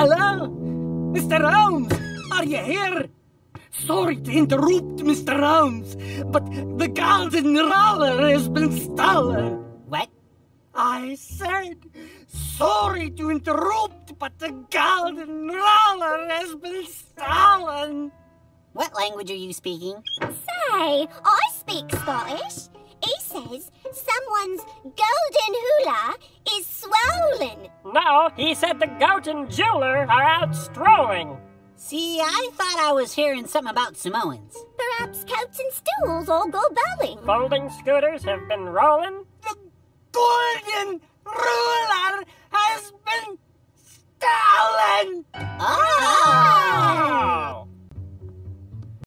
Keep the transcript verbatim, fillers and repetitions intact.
Hello? Mister Rounds, are you here? Sorry to interrupt, Mister Rounds, but the golden roller has been stolen. What? I said, sorry to interrupt, but the golden roller has been stolen. What language are you speaking? Say, I speak Scottish. He says someone's golden hula is swollen. No, he said the goat and jeweler are out strolling. See, I thought I was hearing something about Samoans. Perhaps coats and stools all go bowling. Folding scooters have been rolling. The golden ruler has been stolen. Oh!